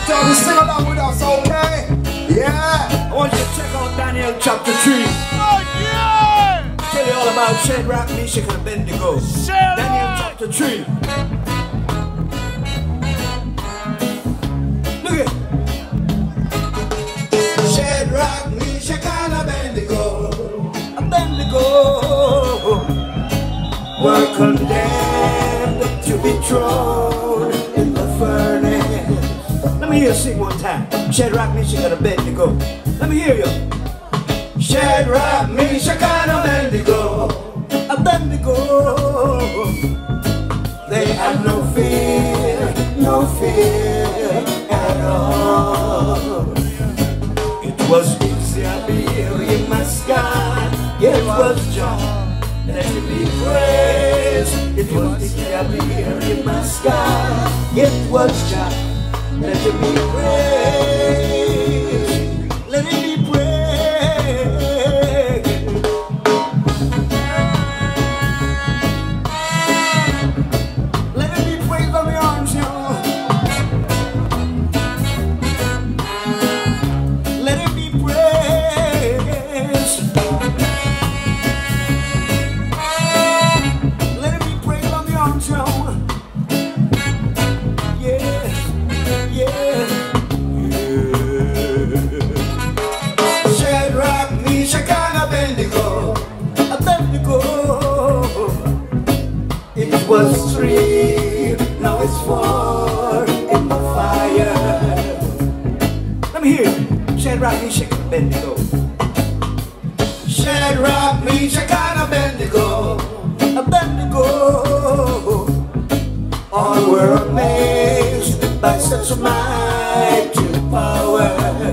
So we sing along with us, okay? Yeah. I want you to check out Daniel chapter 3. Oh, yeah! Tell you all about Shadrach, Meshach, and Abednego. Daniel chapter 3. Look at Shadrach, Meshach, and Abednego. Abednego were condemned to be thrown in the furnace. Let me hear you sing one time. Shadrach, Meshach, and Abednego. Let me hear you. Shadrach, Meshach, and Abednego. Abednego. They had no fear at all. It was in my sky. It was John. Let him be praised. It was in my sky. It was John. Let him be praised. Let him be praised. Let him be praised on the arms, y'all. Let him be praised. Let him be praised on the arms, y'all. Shadrach, Meshach, and Abednego. Abednego. It was 3, now it's 4 in the fire. Let me hear you. Shadrach, Meshach, and Abednego. Shadrach, Meshach, and Abednego. Abednego. All were amazed by such mighty power.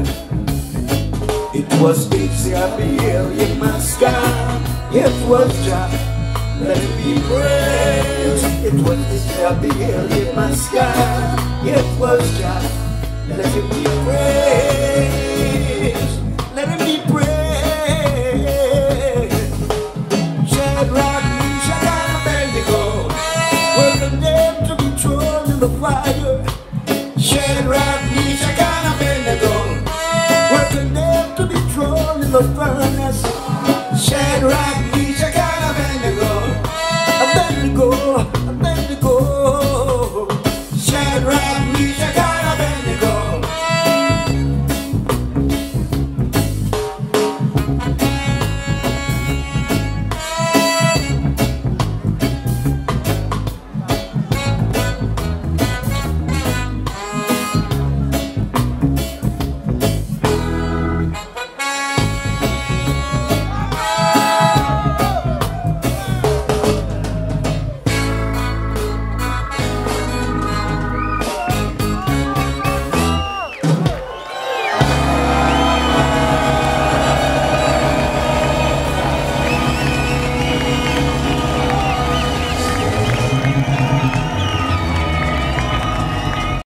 It was Israel in my sky. It was Jah. Let it be praised. It was Israel in my sky. It was Jah. Let it be praised. Let it be praised. Shadrach, Meshach, and Abednego were condemned to be thrown in the fire. Shadrach, Meshach, and Abednego were condemned to be thrown in the furnace.